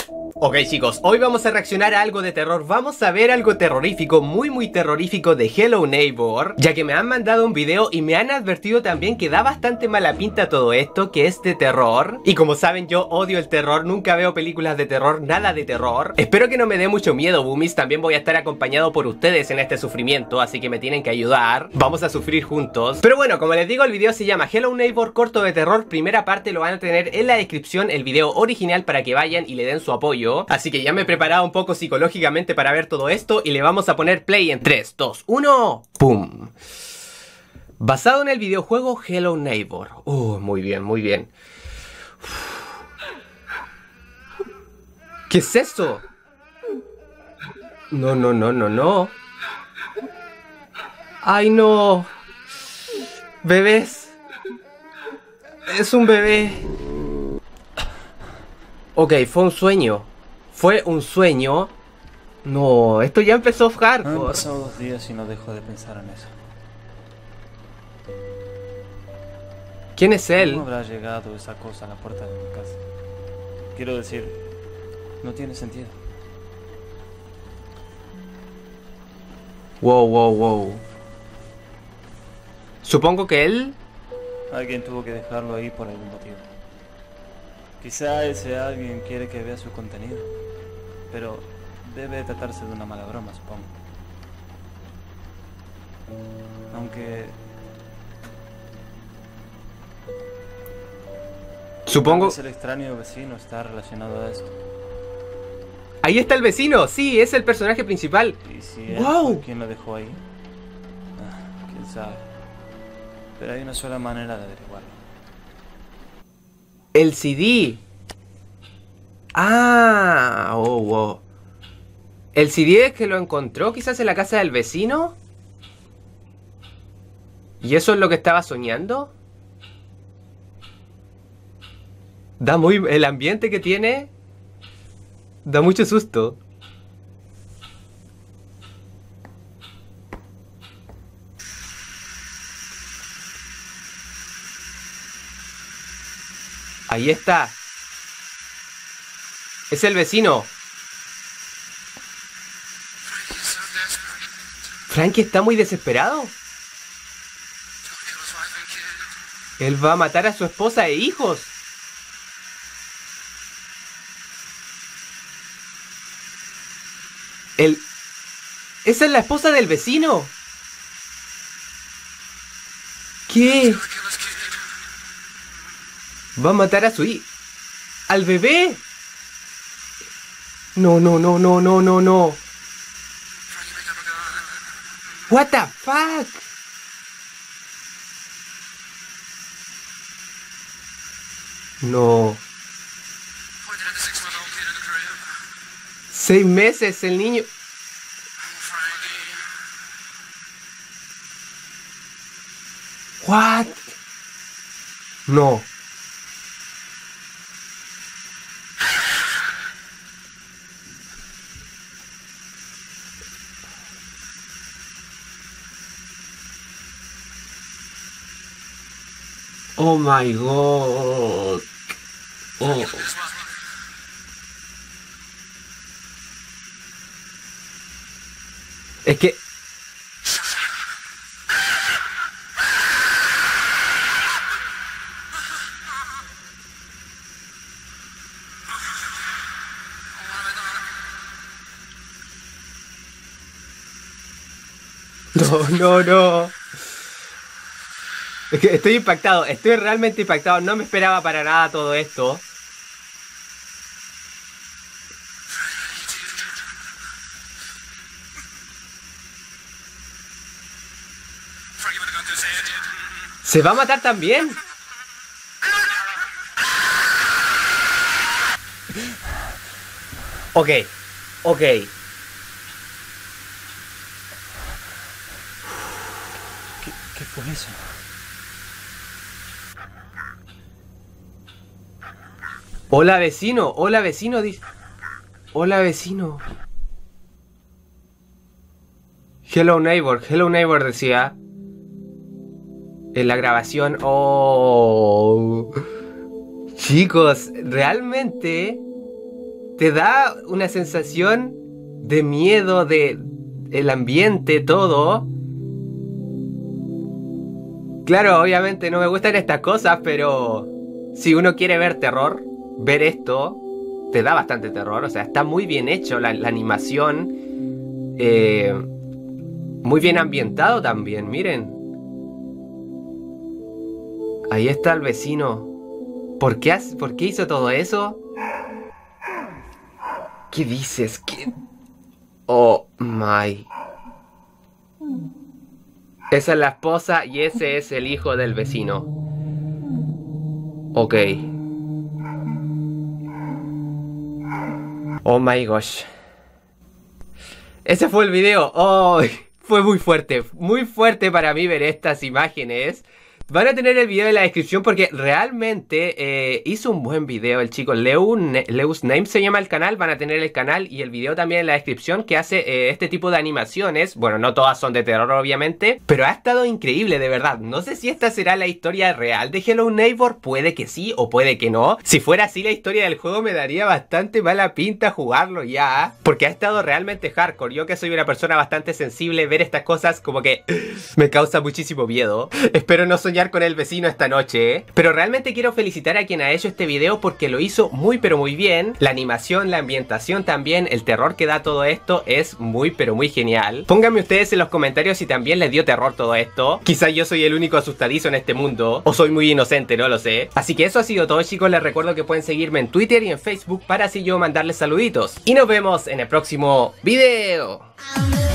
Ok chicos, hoy vamos a reaccionar a algo de terror. Vamos a ver algo terrorífico, muy terrorífico de Hello Neighbor, ya que me han mandado un video y me han advertido también que da bastante mala pinta todo esto, que es de terror. Y como saben, yo odio el terror, nunca veo películas de terror, nada de terror. Espero que no me dé mucho miedo, Boomies. También voy a estar acompañado por ustedes en este sufrimiento, así que me tienen que ayudar. Vamos a sufrir juntos. Pero bueno, como les digo, el video se llama Hello Neighbor corto de terror. Primera parte lo van a tener en la descripción, el video original, para que vayan y le den su apoyo. Así que ya me he preparado un poco psicológicamente para ver todo esto y le vamos a poner play en 3, 2, 1, ¡pum! Basado en el videojuego Hello Neighbor. Muy bien, muy bien. ¿Qué es eso? No. ¡Ay, no! Bebés. Es un bebé. Ok, fue un sueño. Fue un sueño. No, esto ya empezó hardcore. Han pasado 2 días y no dejo de pensar en eso. ¿Quién es él? ¿Cómo habrá llegado esa cosa a la puerta de mi casa? Quiero decir, no tiene sentido. Wow. Supongo que él... Alguien tuvo que dejarlo ahí por algún motivo. Quizá ese alguien quiere que vea su contenido, pero debe tratarse de una mala broma, supongo. Aunque... Supongo... el extraño vecino está relacionado a esto. Ahí está el vecino, sí, es el personaje principal. ¿Y si ¡Wow! quién lo dejó ahí? Quién sabe. Pero hay una sola manera de averiguarlo. El CD. Wow. ¿El CD es que lo encontró quizás en la casa del vecino? ¿Y eso es lo que estaba soñando? El ambiente que tiene da mucho susto. Ahí está. Es el vecino. Frankie está muy desesperado. Él va a matar a su esposa e hijos. Esa es la esposa del vecino. ¿Qué? Va a matar a su hijo. ¿Al bebé? No. What the fuck? No. 6 meses el niño. What? No. Oh my god. Es que... No. Es que estoy impactado, estoy realmente impactado. No me esperaba para nada todo esto. ¿Se va a matar también? Ok. ¿Qué fue eso? Hola vecino, dice. Hola vecino. Hello neighbor decía. En la grabación. Oh. Chicos, realmente te da una sensación de miedo, de el ambiente, todo. Claro, obviamente no me gustan estas cosas, pero si uno quiere ver terror, ver esto te da bastante terror. O sea, está muy bien hecho la animación, muy bien ambientado también, miren. Ahí está el vecino. ¿Por qué hizo todo eso? ¿Qué dices? ¿Qué? Oh my. Esa es la esposa y ese es el hijo del vecino. Ok. Oh my gosh. Ese fue el video. Oh, fue muy fuerte para mí ver estas imágenes. Van a tener el video en la descripción porque realmente hizo un buen video el chico. Leus Name se llama el canal. Van a tener el canal y el video también en la descripción, que hace este tipo de animaciones. Bueno, no todas son de terror obviamente, pero ha estado increíble, de verdad. No sé si esta será la historia real de Hello Neighbor. Puede que sí o puede que no. Si fuera así la historia del juego, me daría bastante mala pinta jugarlo ya, porque ha estado realmente hardcore. Yo, que soy una persona bastante sensible, ver estas cosas como que me causa muchísimo miedo. Espero no soñar con el vecino esta noche, ¿eh? Pero realmente quiero felicitar a quien ha hecho este video porque lo hizo muy pero muy bien. La animación, la ambientación también, el terror que da todo esto es muy pero muy genial. Pónganme ustedes en los comentarios si también les dio terror todo esto. Quizás yo soy el único asustadizo en este mundo, o soy muy inocente, no lo sé. Así que eso ha sido todo, chicos. Les recuerdo que pueden seguirme en Twitter y en Facebook para así yo mandarles saluditos. Y nos vemos en el próximo video.